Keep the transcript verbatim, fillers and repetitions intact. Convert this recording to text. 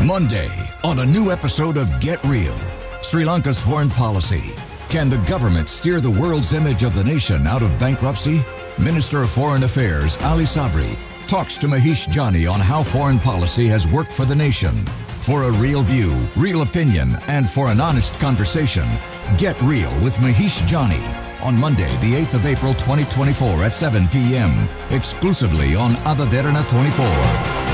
Monday, on a new episode of Get Real, Sri Lanka's foreign policy. Can the government steer the world's image of the nation out of bankruptcy? Minister of Foreign Affairs Ali Sabri talks to Mahieash Johnney on how foreign policy has worked for the nation. For a real view, real opinion, and for an honest conversation, Get Real with Mahieash Johnney on Monday, the eighth of April twenty twenty-four at seven p m exclusively on Derana twenty-four.